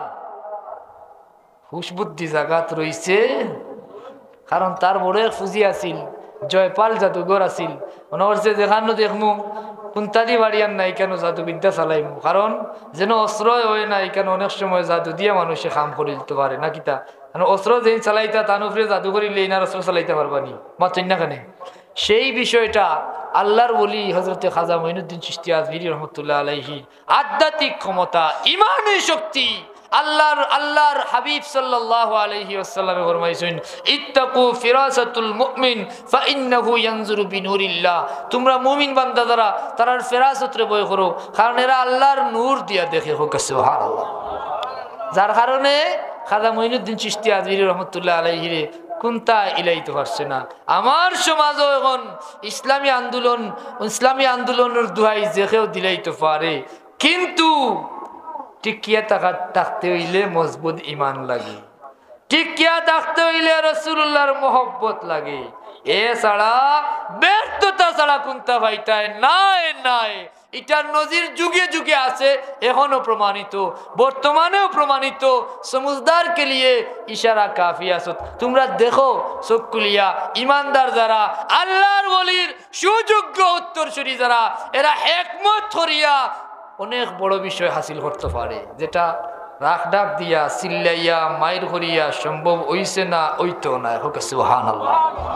হুশ বুদ্ধি জাগাত রইছে। কারণ তার বড় এক ফুজি আছিল, জয়পাল জাদুঘর আছিল, মনে করছে যেখানে দেখমু কুন্তাদি বাড়িয়ান নাই কেন জাদুবিদ্যা চালাইমু, কারণ যেন অস্ত্র হয় না এখানে অনেক সময় জাদু দিয়ে মানুষে কাম করে দিতে পারে না। কিতা অস্ত্র যেই চালাইতা তার উপরে জাদু করিলে না অস্ত্র চালাইতে পারবানি মাত্র না কেন? সেই বিষয়টা আল্লাহর ওলি হযরতে খাজা মুঈনুদ্দিন চিশতি আজমিরি রহমতুল্লাহ আলাইহি আধ্যাত্মিক ক্ষমতা, ইমানের শক্তি, আল্লাহর আল্লাহর হাবিব সাল্লাল্লাহু আলাইহি ওয়াসাল্লাম ফরমাইছেন, ইত্তাকু ফিরাসাতুল মুমিন ফাইন্নাহু ইয়ানজুরু বিনুরিল্লাহ। তোমরা মুমিন বান্দা যারা, তারার ফিরাসতরে ভয় করো, কারণ এরা আল্লাহর নূর দিয়া দেখে। হোক সুবহানাল্লাহ। যার কারণে খাজা মুঈনুদ্দিন চিশতি আজমিরি রহমতুল্লাহ আলাইহি রে কোনটা ইলাইতে পারছে না। আমার সমাজও এখন ইসলামী আন্দোলন, ইসলামী আন্দোলনের দোহাই যে কেউ দিলাইতে পারে, কিন্তু টিকিয়া থাকা থাকতে হইলে মজবুত ইমান লাগে, টিকিয়া থাকতে হইলে রাসূলুল্লাহর মহব্বত লাগে। এছাড়া ব্যর্থতা ছাড়া কোনটা ভাইটায় নাই নাই। এটার নজির যুগে যুগে আছে, এখনো প্রমাণিত, বর্তমানেও প্রমাণিত। সমুজদার কে লিয়ে ইশারা কাফি আছে। তোমরা দেখো চক্ষুলিয়া ইমানদার যারা, আল্লাহর ওলির সুযোগ্য উত্তরসূরি যারা, এরা হিকমত করিয়া অনেক বড় বিষয় হাসিল করতে পারে, যেটা রাখ ডাক দিয়া চিল্লাইয়া মাইর করিয়া সম্ভব হইছে না, ওইতো না। হোক সুবহানাল্লাহ।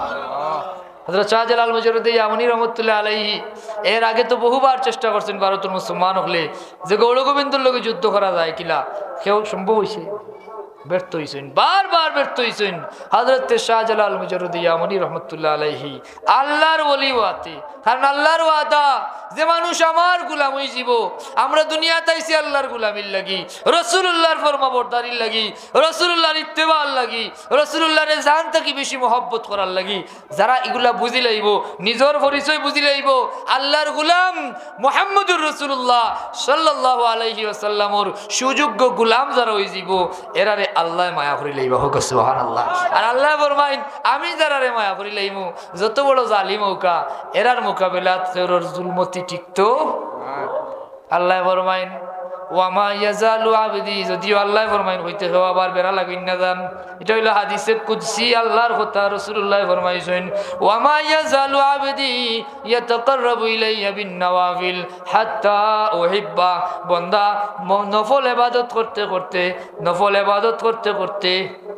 হযরত শাহজালাল মুজাররদি ইয়ামানি রহমাতুল্লাহ আলাইহি এর আগে তো বহুবার চেষ্টা করছেন ভারতের মুসলমান হলে যে গৌর গোবিন্দর লগে যুদ্ধ করা যায় কিনা, কেউ সম্ভব হইছে? ব্যর্থ হইছেন, বারবার ব্যর্থ হইছেন। হযরত শাহজালাল মুজাররদি ইয়ামানি রহমাতুল্লাহ আলাইহি আল্লাহর ওলি ওয়াতি, কারণ আল্লাহর ওয়াদা যে মানুষ আমার গোলাম হয়ে যাব। আমরা দুনিয়াতে আইছি আল্লাহর গোলামির লাগি, রাসূলুল্লাহর ফরমাবরদারির লাগি, রাসূলুল্লাহর ইত্তেবার লাগি, রাসূলুল্লাহর জান থেকে বেশি মহব্বত করার লাগি। যারা এগুলা বুঝি লাইব, নিজের পরিচয় বুঝি লাইব, আল্লাহর গোলাম মুহাম্মদুর রাসূলুল্লাহ সাল্লাল্লাহু আলাইহি ওয়াসাল্লামর সুযোগ্য গোলাম যারা হয়ে যাব, এরারে আল্লাহ মায়া করি লাইবা। হোক সুবহানাল্লাহ। আর আল্লাহ ফরমাইন আমি যারারে মায়া করি লাইমু, যত বড় জালিম হোকা এরার মোকাবিলাত কেউর জুলমতি টিকতো। আল্লাহ ফরমাইন ওয়ামা ইয়াজালু আবদি, যদিও আল্লাহ ফরমাইন হইতে হওয়া আবার বেড়া লাগুন না যান। এটা হইল হাদিসে কুদসি, আল্লাহর কথা। রাসূলুল্লাহ ফরমাইছেন ওয়ামা ইয়াজালু আবদি ইয়াতাকাররাবু ইলাইয়া বিন নওয়াফিল হাত্তা উহিব্বা, বান্দা নফল ইবাদত করতে করতে নফল ইবাদত করতে করতে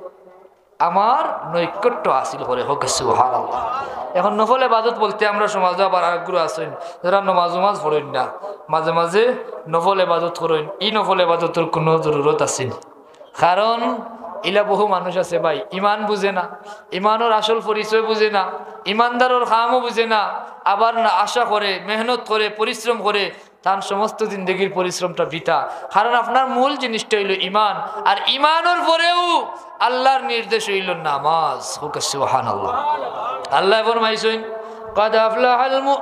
আমার নৈকট্য হাসিল করে। হোক সুবহানাল্লাহ। এখন নফল ইবাদত বলতে আমরা সমাজে আবার আগ্রহ আছেন যারা নমাজ নমাজ পড়েন না, মাঝে মাঝে নফল ইবাদত করেন। এই নফল ইবাদতের কোনো জরুরত আছে? কারণ ইলা বহু মানুষ আছে ভাই, ইমান বুঝে না, ইমানের আসল পরিচয় বুঝে না, ইমানদারের কামও বুঝে না, আবার না আশা করে, মেহনত করে, পরিশ্রম করে, তার সমস্ত জিন্দগির পরিশ্রমটা বৃথা। কারণ আপনার মূল জিনিসটা হইল ইমান, আর ইমানের পরেও আল্লাহর নির্দেশ হইল নামাজ। হোক সুবহানাল্লাহ। আল্লাহ ফরমাইছেন قد أفلح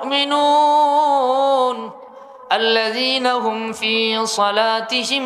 المؤمنون الذين هم في صلاتهم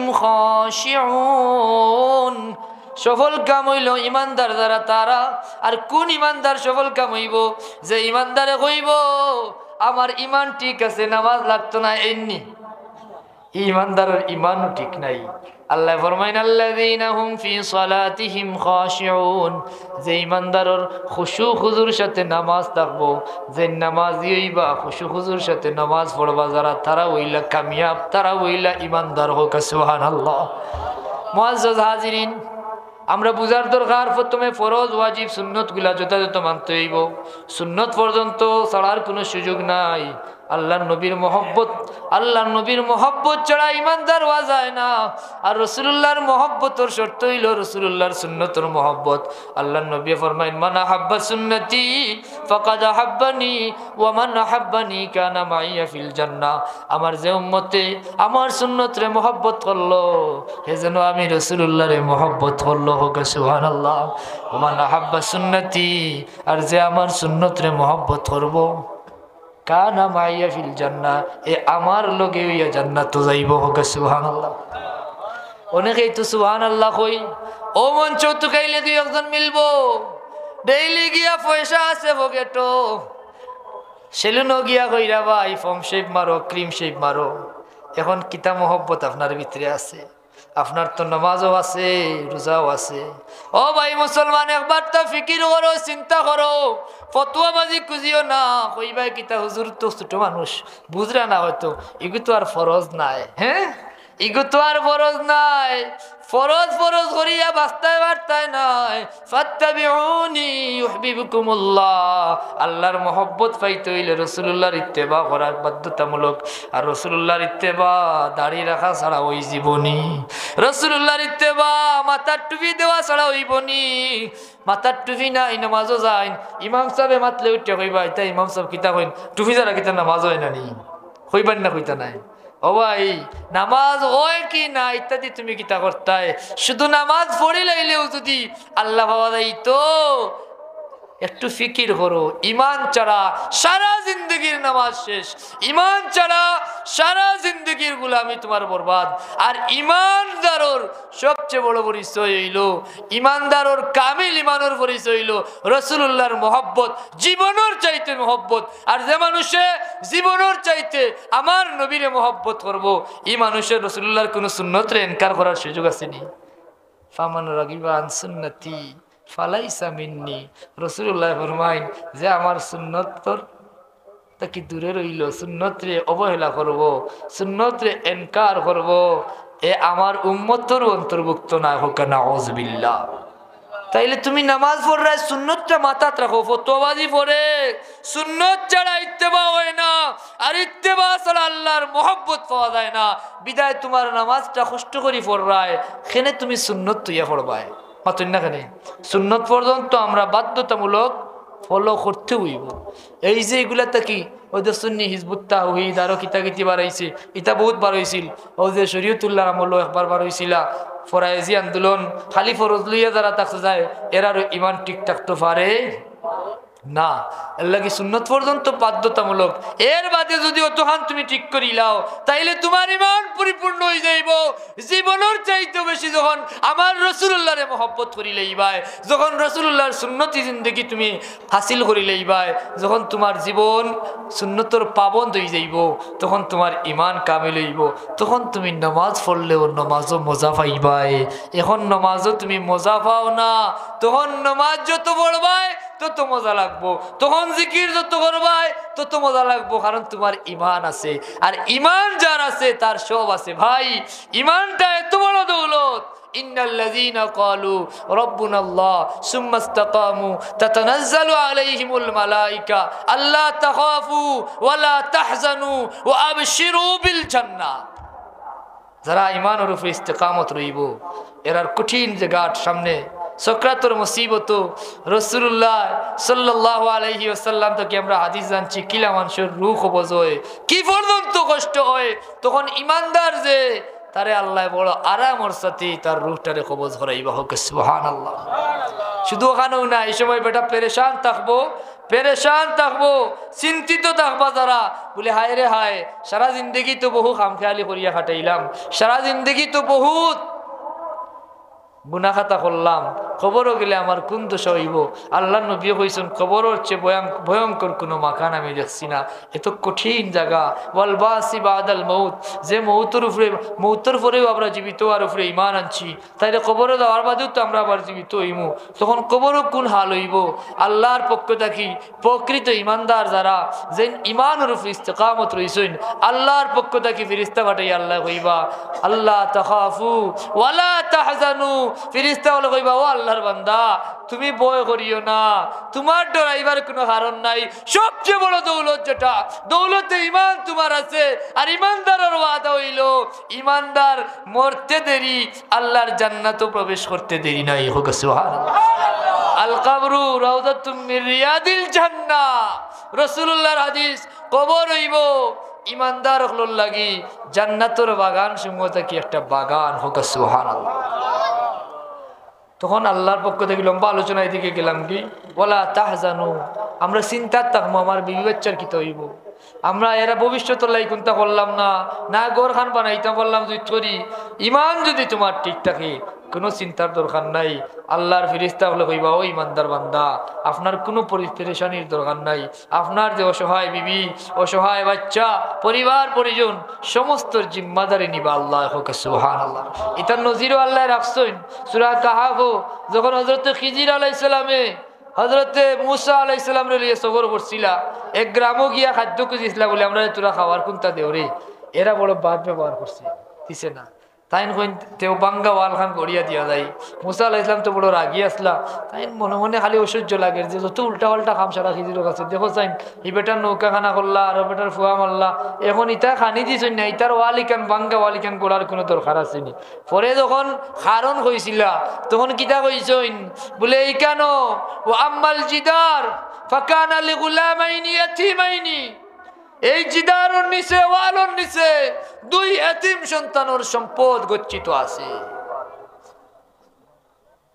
خاشعون। সফল কাম হইল ইমানদার যারা তারা। আর কোন ইমানদার সফল কাম হইব? যে ইমানদারে কইব আমার ইমান ঠিক আছে, নামাজ লাগতো না, এমনি ইমানদারের ইমানও ঠিক নাই। আল্লাহ ফরমাইন আল্লাযীনা হুম ফি সালাতিহিম খাশিউন, যে ইমানদারের খুশু খুজুর সাথে নামাজ থাকবো, যে নামাজি হইবা খুশু খুজুর সাথে নামাজ পড়বা যারা, তারা হইলা কামিয়াব, তারা হইলা ইমানদার। হোক সুবহানাল্লাহ। মুআজ্জাজ হাজিরিন, আমরা বুঝার দরকার প্রথমে ফরজ ওয়াজিব সুন্নত গুলা যথাযথ মানতে হইব। সুন্নত পর্যন্ত ছাড়ার কোনো সুযোগ নাই। আল্লাহ নবীর মহব্বত, আল্লাহ নবীর মহব্বত ছাড়া ইমানদার হওয়া যায় না। আর রাসূলুল্লাহর মহব্বতের শর্ত হইল রাসূলুল্লাহর সুন্নতের মহব্বত। আল্লাহ নবী ফরমাইন মান আহাব্বা সুন্নতি ফাকাদ আহাব্বানি ওয়া মান আহাব্বানি কানা মাইয়া ফিল জান্নাহ। আমার যে উম্মতে আমার সুন্নতরে মহব্বত করলো, হে যেন আমি রাসূলুল্লাহরে মহব্বত করলো। হোক সুবহানাল্লাহ। ওয়া মান আহাব্বা সুন্নতি, আর যে আমার সুন্নতরে মহব্বত করব, কানা মাইয়া ফিল জান্নাহ, এ আমার লগে হইয়া জান্নাত যাইব। হোক সুবহানাল্লাহ। অনেকেই তো সুবহানাল্লাহ কই, ও মন চৌতু খাইলে দুই একজন মিলবো, ডেইলি গিয়া পয়সা আছে পকেটো, সেলুনও গিয়া কইরা ভাই ফর্ম শেপ মারো, ক্রিম শেপ মারো। এখন কিতা মহব্বত আপনার ভিতরে আছে? আপনার তো নামাজও আছে, রোজাও আছে। ও ভাই মুসলমান, একবার তো ফিকির করো, চিন্তা করো, ফতুয়াবাজি খুঁজিও না। কইবাই কিতা হুজুর তো ছোট মানুষ, বুঝরা না হয়তো, এগু তো আর ফরজ নাই। হ্যাঁ, এগু তো আর ফরজ নাই। ফরজ ফরজ করিয়া বাস্তায় বার্তায় নাই। ফাত্তাবিউনি ইউহিব্বুকুমুল্লাহ। আল্লাহর মহব্বত পাইতে হইলে রাসূলুল্লাহর ইত্তেবা করা বাধ্যতামূলক। আর রাসূলুল্লাহর ইত্তেবা দাড়ি রাখা ছাড়া ওই জীবনী, রাসূলুল্লাহর ইত্তেবা মাথার টুপি দেওয়া ছাড়া হইবনি। মাথার টুপি নাই নামাজও যায়, ইমাম সাহেব মাতলে উঠে কইবা এটা ইমাম সাহেব কিতা কইন, টুপি যারা কিতা নামাজ হয় না নি, কইবান না কইতা নাই। ও ভাই, নামাজ হয় কি না ইত্যাদি তুমি কিতা করতাই? শুধু নামাজ পড়ি লাইলেও যদি আল্লাহ পাওয়া যায় তো একটু ফিকির করো, ইমান ছাড়া সারা জিন্দগির নামাজ শেষ, ইমান ছাড়া সারা জিন্দগির গুলামি তোমার বরবাদ। আর ইমানদারর সবচেয়ে বড় পরিচয় হইল, ইমানদারর কামিল ইমানের পরিচয় হইল রাসূলুল্লাহর মহব্বত, জীবনের চাইতে মহব্বত। আর যে মানুষে জীবনের চাইতে আমার নবীরে মহব্বত করবো, এই মানুষের রাসূলুল্লাহর কোনো সুন্নতরে ইনকার করার সুযোগ আসেনি। ফামান রাগিবা আন সুন্নতি ফালাইসা মিন্নি, রাসূলুল্লাহ ফরমাইন যে আমার সুন্নতর তা কি দূরে রইল, সুন্নতরে অবহেলা করব, সুন্নতরে ইনকার করব, এ আমার উম্মতের অন্তর্ভুক্ত না হোক, নাউযুবিল্লাহ। তাইলে তুমি নামাজ পড়রা সুন্নতটা মাথাত রাখো, ফতোয়াবাজি পড়ে সুন্নত ছাড়া ইত্তেবা হয় না, আর ইত্তেবা ছাড়া আল্লাহর মহব্বত পাওয়া যায় না। বিদায় তোমার নামাজটা কষ্ট করে পড়রায়, খেনে তুমি সুন্নত তুইয়া পড়বায় মাতুন না। কেন সুন্নত পর্যন্ত আমরা বাধ্যতামূলক ফলো করতে হইব। এই যে এগুলাতে কি ওদের সুন্নি হিজবুত তাওহীদ আরো কিতা কিতি বার হইছে, ইটা বহুত বার হইছিল। ও যে শরীয়তুল্লাহ আমল একবার বার হইছিলা, ফরাইজি আন্দোলন, খালি ফরজ লইয়া যারা থাকতে যায় এরারও ইমান ঠিক থাকতে পারে না। এর লাগি সুন্নত পর্যন্ত বাধ্যতামূলক। এর বাদে যদি অতখান তুমি ঠিক করি লাও, তাইলে তোমার ইমান পরিপূর্ণ হয়ে যাইব। জীবনের চাইতে বেশি যখন আমার রাসূলুল্লাহরে মহব্বত করি লইবাই, যখন রাসূলুল্লাহর সুন্নতি জিন্দেগি তুমি হাসিল করি লইবাই, যখন তোমার জীবন সুন্নতর পাবন্দ হয়ে যাইব, তখন তোমার ইমান কামিল হইব। তখন তুমি নামাজ পড়লেও নামাজও মজা পাইবাই। এখন নামাজও তুমি মজা পাও না, তখন নামাজ যত পড়বাই তত মজা লাগবো, তখন জিকির যত করবাই তত মজা লাগবো, কারণ তোমার ইমান আছে। আর ইমান যার আছে তার সব আছে ভাই। ইমানটা এত বড় দৌলত। ইন্নাল্লাযীনা ক্বালু রাব্বুনাল্লাহ সুম্মা ইসতাকামু তাতানাজ্জালু আলাইহিমুল মালায়েকা আল্লা তাখাফু ওয়া লা তাহজানু ওয়া আবশিরু বিল জান্নাহ। যারা ইমানের উপর ইস্তেকামত রইব, এরার কঠিন যে ঘাট সামনে সকরাতর মুসিবত, রাসূলুল্লাহ সাল্লাল্লাহু আলাইহি ওয়াসাল্লাম থেকে আমরা হাদিস জানছি, কিলা মানুষের রূহ কবজ হয়, কি পর্যন্ত কষ্ট হয়, তখন ইমানদার যে তারে আল্লাহ বড় আরামর সাথে তার রূহটারে কবজ করাইবা হোক, সুবহানাল্লাহ। শুধু ওখানেও না, এই সময় বেটা পেরেশান থাকবো, পেরেশান থাকবো, চিন্তিত থাকবা যারা, বলে হায় রে হায়, সারা জিন্দগি তো বহু খামখেয়ালি করিয়া কাটাইলাম, সারা জিন্দগি তো বহুত গুনাহ খাতা করলাম, খবরও গেলে আমার কোন দোষ হইব। আল্লাহ নবী কইছেন খবরের চেয়ে ভয়ঙ্কর কোনো মাকান আমি দেখছি না। এত কঠিন জায়গা, ওয়াল বাসি বাদাল মউত, যে মউতের উপরে, মউতের পরেও আমরা জীবিত আর উপরে ইমান আনছি, তাইলে কবরে যাওয়ার বাদেও তো আমরা আবার জীবিত হইমু, তখন কবরও কোন হাল হইব। আল্লাহর পক্ষ থাকি প্রকৃত ইমানদার যারা, যে ইমানের উপরে ইস্তেকামত রইছেন, আল্লাহর পক্ষ থাকি ফেরেশতা পাঠাই আল্লাহ কইবা আল্লাহ তাখাফু ওয়ালা তাহজানু, ফেরেশতা হলো কইবা ও আল্লাহর বান্দা তুমি ভয় করিও না, তোমার ডরাইবার কোনো কারণ নাই। সবচেয়ে বড় দৌলত যেটা, দৌলতে ইমান তোমার আছে। আর ইমানদারের ওয়াদা হইল, ইমানদার মরতে দেরি, আল্লাহর জান্নাতও প্রবেশ করতে দেরি নাই হোক, সুবহানাল্লাহ। আল কবরু রাউদাতুম মির রিয়াদিল জান্নাহ, রাসূলুল্লাহর হাদিস, কবর হইব ইমানদার হলোর লাগি জান্নাতের বাগান সমূহ থেকে একটা বাগান হোক, সুবহানাল্লাহ। তখন আল্লাহর পক্ষ থেকে লম্বা আলোচনায় দিকে গেলাম কি, ওয়ালা তাহজানু, আমরা চিন্তার থাকবো আমার বিবি বাচ্চার কি হইব, আমরা এরা ভবিষ্যতের লাই কোনটা করলাম না, না ঘর খান বানাইতাম বললাম যদি করি। ইমান যদি তোমার ঠিক থাকে কোনো চিন্তার দরকার নাই। আল্লাহর ফেরেশতা হলে কইবা ও ইমানদার বান্দা, আপনার কোনো পরেশানির দরকার নাই, আপনার যে অসহায় বিবি, অসহায় বাচ্চা, পরিবার পরিজন সমস্ত জিম্মাদারি নিবা আল্লাহ হোক, সুবহানাল্লাহ। এটার নজিরও আল্লাহ রাখছেন সূরা কাহাফ, যখন হযরত খিজির আলাইহিস সালামে হযরতে মুসা আলাইহিস সালাম রে লিয়ে সফর করছিলা, এক গ্রামও গিয়া খাদ্য খুঁজিছিলা বলে আমরা তোরা খাওয়ার কোনটা দেও রে, এরা বড় বাদ ব্যবহার করছে, দিছে না। তাই কইন তেও বাঙ্গা ওয়াল খান গড়িয়া দিয়া যায়। মুসা আলাইহিস সালাম তো বড় রাগি আসলা, তাই মনে মনে খালি ঐশ্বর্য লাগে যে যত উল্টা পাল্টা খাম সারা খিজির কাছে দেখো চাইন, ই বেটার নৌকা খানা করলা আর বেটার ফুয়া মারলা, এখন ইটা খানি দিছই না, ইটার ওয়ালিকান বাঙ্গা ওয়ালিকান গোড়ার কোনো দরকার আসেনি। পরে যখন খারণ কইছিলা তখন কিতা কইছইন বলে এই কেন, ও আম্মাল জিদার ফাকানা লিগুলামাইনি ইয়াতীমাইনি, এই জিদারের নিচে ওয়ালের নিচে দুই এতিম সন্তানের সম্পদ গচ্ছিত আছে।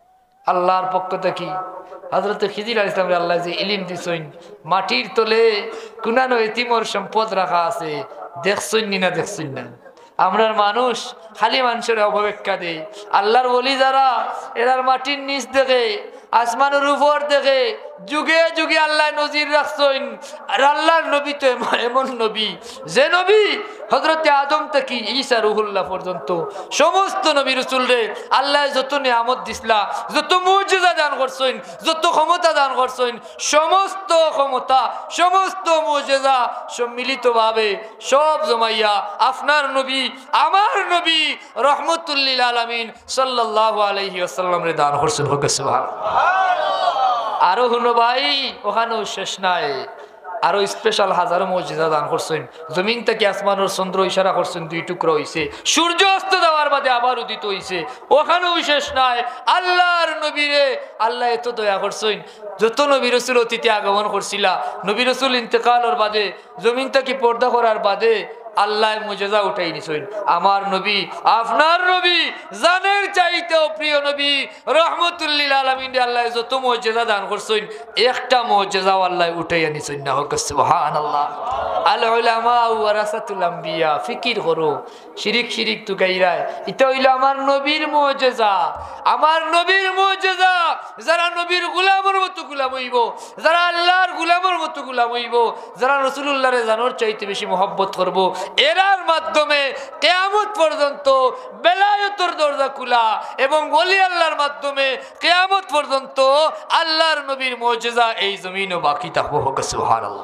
আল্লাহর পক্ষ থেকে হযরত খিজির আলাইহিস সালাম আল্লাহ যে ইলম দিছেন মাটির তলে কুনানো এতিমর সম্পদ রাখা আছে দেখছেন না দেখছেন না আমরার মানুষ খালি মানুষের অববেক্ষা দেই আল্লাহর ওলি যারা এরার মাটির নিচ দেখে আসমানের উপর দেখে যুগে যুগে আল্লাহ নজির রাখছেন আর আল্লাহর নবী তো এমন নবী যে নবী হযরত আদম থেকে ঈসা রুহুল্লাহ পর্যন্ত সমস্ত নবী রাসূলরে আল্লাহ যত নিয়ামত দিছলা যত মুজিজা দান করছেন যত ক্ষমতা দান করছেন সমস্ত ক্ষমতা সমস্ত মুজিজা সম্মিলিতভাবে সব জমাইয়া আপনার নবী আমার নবী রহমতুল লিল আলামিন সাল্লাল্লাহু আলাইহি ওয়াসাল্লাম রে দান করছেন হোক সুবহানাল্লাহ। আরো হলো ভাই ওখানেও শেষ নাই আরো স্পেশাল হাজারো মুজিজা দান করছেন জমিন থেকে আসমানের চন্দ্র ইশারা করছেন দুই টুকরো হইছে সূর্য অস্ত যাওয়ার বাদে আবার উদিত হইছে ওখানেও শেষ নাই আল্লাহর নবীরে আল্লাহ এত দয়া করছেন যত নবী রাসূল অতীতে আগমন করছিলা নবী রাসূল ইন্তেকালের বাদে জমিন থেকে পর্দা করার বাদে আল্লাহ মুজিজা উঠাই নিছেন আমার নবী আপনার নবী জানের চাইতেও প্রিয় নবী রহমতুল লিল আলামিন আল্লাহ যত মুজিজা দান করছেন একটা মুজিজাও আল্লাহ উঠাইয়া নিছেন না হোক সুবহানাল্লাহ। আল উলামা ওয়ারাসাতুল আম্বিয়া ফিকির করো শিরিক শিরিক তু গাইরায় এটা হইল আমার নবীর মুজিজা আমার নবীর মুজিজা যারা নবীর গোলামের মতো গোলাম হইব যারা আল্লাহর গোলামের মতো গোলাম হইব যারা রাসূলুল্লাহরে জানার চাইতে বেশি মহব্বত করব এরার মাধ্যমে কিয়ামত পর্যন্ত বেলায়েতের দরজা খোলা এবং ওলি আল্লাহর মাধ্যমে কিয়ামত পর্যন্ত আল্লাহর নবীর মুজিজা এই জমিনে বাকি থাকবো হোক সুবহানাল্লাহ।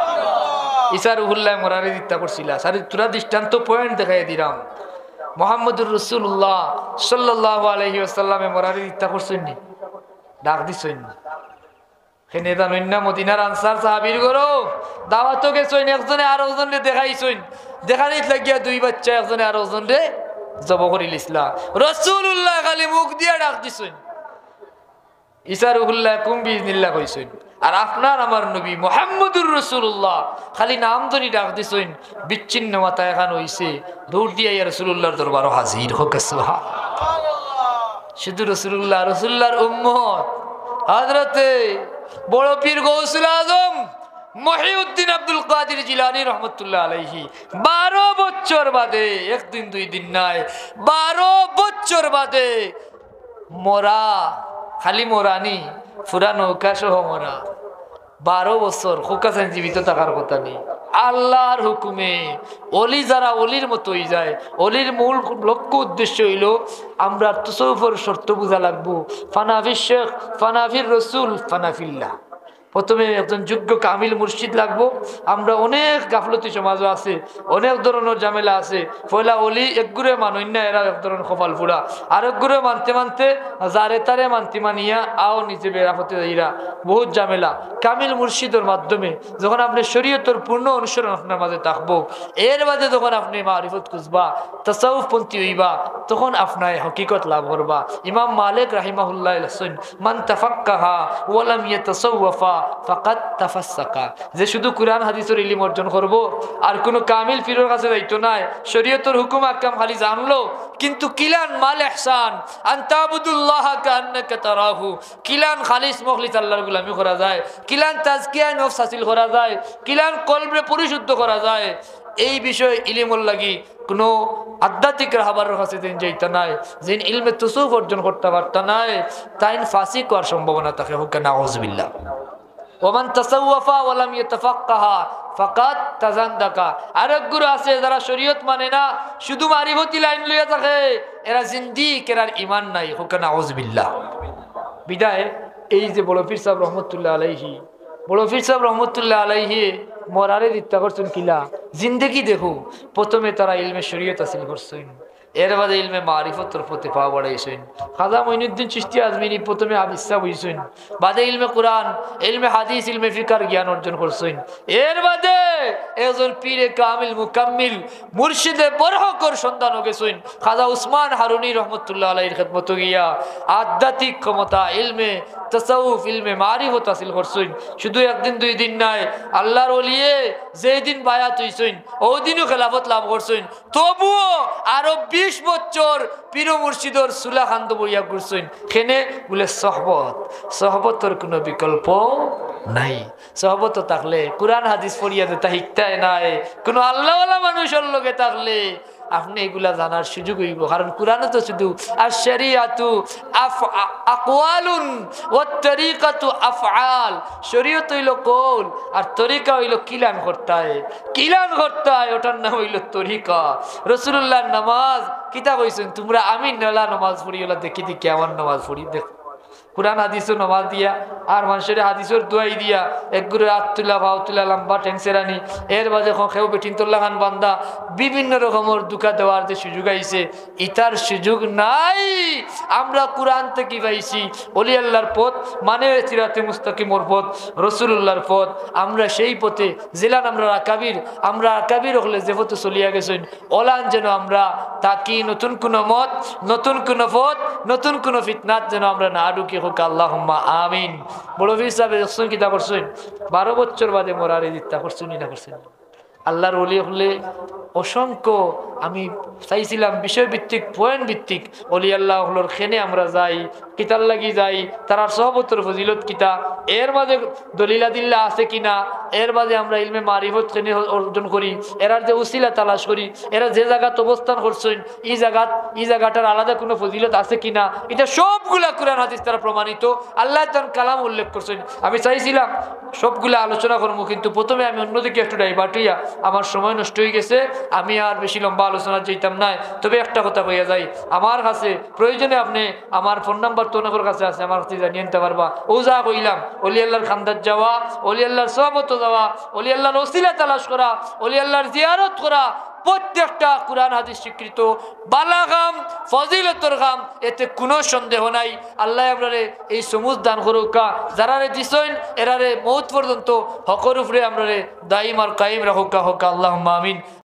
ঈসা রুহুল্লাহ মরারে দিতা করছিলা সারি তুরা দৃষ্টান্ত পয়েন্ট দেখাই দিলাম মুহাম্মদুর রাসূলুল্লাহ সাল্লাল্লাহু আলাইহি ওয়াসাল্লামে মরারে দিতা করছেন নি ডাক দিছেন হেনে জানেন না মদিনার আনসার সাহাবীর গরো দাওয়াত গেছেন একজনে আর একজনে দেখাইছেন দেখানিত লাগিয়া দুই বাচ্চা একজনে আর একজনে জব করিল ইসলাম রাসূলুল্লাহ খালি মুখ দিয়া ডাক দিছেন ঈসা রুহুল্লাহ কুম বিইজনিল্লাহ কইছেন আর আপনার আমার নবী মুহাম্মদুর রাসূলুল্লাহ খালি নাম ধরে ডাক দিছেন বিচ্ছিন্ন মাথা এখন হইছে দৌড় দিয়া ইয়া রাসূলুল্লাহর দরবারে হাজির হোক সুবহানাল্লাহ। শুধু রাসূলুল্লাহ রাসূলুল্লাহর উম্মত হযরতে বড় পীর গৌসুল আজম মহিউদ্দিন আব্দুল কাদের জিলানী রহমতুল্লাহ আলাইহি বারো বছর বাদে একদিন দুই দিন নাই বারো বছর বাদে মোরা খালি মোরানি পুরা নৌকা সহ মোরা বারো বছর খোকাছেন জীবিত থাকার কথা নেই আল্লাহর হুকুমে অলি যারা অলির মতো হয়ে যায় অলির মূল লক্ষ্য উদ্দেশ্য হইল আমরা তসৌফের শর্ত বুঝা লাগবো ফানাফির শেখ ফানাফির রসুল ফানাফিল্লাহ প্রথমে একজন যোগ্য কামিল মুর্শিদ লাগবো আমরা অনেক গাফলতি সমাজও আছে অনেক ধরনের ঝামেলা আছে পয়লা অলি একগুড়ে মানই না এরা এক ধরনের কপাল ফুড়া আরেকগুড়ে মানতে মানতে যারে তারে মানতে মানিয়া আও নিজে বেরাফতে যাইরা বহুত ঝামেলা কামিল মুর্শিদের মাধ্যমে যখন আপনি শরীয়তের পূর্ণ অনুসরণ আপনার মাঝে থাকবো এর বাদে যখন আপনি মারিফত খুঁজবা তাসাউফপন্থী হইবা তখন আপনার হকিকত লাভ করবা। ইমাম মালিক রাহিমাহুল্লাহ বলেছেন মান তাফাক্কাহা ওয়া লাম ইয়াতাসাওয়াফা ফাকাদ তাফাসসাকা যে শুধু কুরআন হাদিসের ইলম অর্জন করব আর কোনো কামিল পীরের কাছে যাইতো না শরীয়তের হুকুম আহকাম খালি জানলো কিন্তু কিলান মাল ইহসান আনতাবুদুল্লাহ কান্নাকা তারাহু কিলান খালিস মুখলিস আল্লাহর গোলামি করা যায় কিলান তাজকিয়া নফস হাসিল করা যায় কিলান কলবে পরিশুদ্ধ করা যায় এই বিষয়ে ইলমর লাগি কোনো আধ্যাত্মিক রাহবারের কাছে দিন যাইতা নাই যিন ইলমে তুসুফ অর্জন করতে পারতা নাই তাইন ফাসিক হওয়ার সম্ভাবনা থাকে হোক নাউযুবিল্লাহ। ওমান তাসাওয়াফা ওয়া লাম ইয়াতাফাক্কাহা ফাকাদ তাজান্দাকা আরেক গুরু আছে যারা শরীয়ত মানে না শুধু মারিফতি লাইন লইয়া থাকে এরা জিন্দিক এরার ঈমান নাই হোক নাউযুবিল্লাহ। বিদায় এই যে বড় পীর সাহেব রহমতুল্লাহ আলাইহি বড় পীর সাহেব রহমতুল্লাহ আলাইহি মরারে দিত্তা করছেন কিলা জিন্দেগি দেখো প্রথমে তারা ইলমে শরীয়ত হাসিল করছেন এর বাদে ইলমে মারিফতের প্রতি পা বাড়াইছেন খাজা মঈনুদ্দিন চিশতি আজমিরি প্রথমে আবিসা হইছেন বাদে ইলমে কোরআন ইলমে হাদিস ইলমে ফিকার জ্ঞান অর্জন করছেন এর বাদে একজন পীরে কামিল মুকাম্মিল মুর্শিদে বরহকর সন্ধান গেছেন খাজা উসমান হারুনি রহমতুল্লাহ আলাইহির খিদমত গিয়া আধ্যাত্মিক ক্ষমতা ইলমে তাসাউফ ইলমে মারিফত হাসিল করছেন শুধু একদিন দুই দিন নাই আল্লাহর ওলিয়ে যেই দিন বায়াত হইছেন ওই দিনও খেলাফত লাভ করছেন তবুও আরো বিশ বছর পীর মুর্শিদর সুলা খান্ত বইয়া ঘুরছেন খেনে বলে সহবত সহবতর কোনো বিকল্প নাই সহবত থাকলে কোরআন হাদিস পড়িয়া যেটা শিখতাই নাই কোনো আল্লাহওয়ালা মানুষের লগে থাকলে আপনি এগুলা জানার সুযোগ হইব কারণ কোরআনে তো শুধু আশ-শরিয়াতু আকওয়ালুন ওয়াত তরিকাতু আফআল শরীয়ত হইল কওল আর তরিকা হইল কিলান করতে হয় কিলান করতে হয় ওটার নাম হইল তরিকা রাসূলুল্লাহর নামাজ কিতা কইছেন তোমরা আমি নলা নামাজ পড়িওলা দেখি দি কেমন নামাজ পড়ি দেখ কুরআন হাদিসও নামাজ দিয়া আর মানুষের হাদিসের দোয়াই দিয়া এক গুরু আত্তুল্লাহ ভাউতুল্লাহ লম্বা টেংসেরানি এর বাজে খেউ বেটিন তোল্লা খান বান্দা বিভিন্ন রকমের দুকা দেওয়ার যে সুযোগ আইছে ইতার সুযোগ নাই আমরা কুরআন থেকে পাইছি ওলি আল্লাহর পথ মানে সিরাতে মুস্তাকিমর পথ রাসূলুল্লাহর পথ আমরা সেই পথে জেলান আমরা আকাবির আমরা আকাবির হলে যে পথে চলিয়া গেছেন ওলান যেন আমরা তাকি নতুন কোন মত নতুন কোন পথ নতুন কোন ফিতনাত যেন আমরা না ঢুকি হোক আল্লাহুম্মা আমিন বড় বীর সাহেব যখন কিতা করছেন বারো বছর বাদে মরার ইচ্ছা করছেন না করছেন আল্লাহর ওলি হলে অসংখ্য আমি চাইছিলাম বিষয়ভিত্তিক পয়েন্ট ভিত্তিক ওলি আল্লাহ হলোর খেনে আমরা যাই কিতার লাগি যাই তার সহবতর ফজিলত কিতা এর মাঝে দলিলা দিল্লা আছে কিনা এর মাঝে আমরা ইলমে মারিফত খেনে অর্জন করি এরার যে উসিলা তালাশ করি এরা যে জায়গাত অবস্থান করছেন এই জায়গাত এই জায়গাটার আলাদা কোনো ফজিলত আছে কিনা এটা সবগুলা কুরআন হাদিস তারা প্রমাণিত আল্লাহ তার কালাম উল্লেখ করছেন আমি চাইছিলাম সবগুলা আলোচনা করবো কিন্তু প্রথমে আমি অন্যদিকে একটু ডাইভার্ট হইয়া আমার সময় নষ্ট হয়ে গেছে আমি আর বেশি লম্বা আলোচনা যেতাম না তবে একটা কথা কইয়া যাই আমার কাছে প্রয়োজনে আপনি আমার ফোন নাম্বার তো ওনার কাছে আছে আমার কাছে জানিয়ে নিতে পারবা ও যা কইলাম ওলি আল্লাহর খান্দাত যাওয়া ওলি আল্লাহর সহবত যাওয়া ওলি আল্লাহর ওসিলা তালাশ করা ওলি আল্লাহর জিয়ারত করা প্রত্যেকটা কুরআন হাদিস স্বীকৃত বালাগাম ফজিলতর কাম এতে কোনো সন্দেহ নাই আল্লাহ আপনারে এই সমুজ দান করুকা যারারে দিছেন এরারে মৌত পর্যন্ত হকর উপরে আপনারে দাইম আর কায়েম রাখুকা হোক আল্লাহুম্মা আমিন।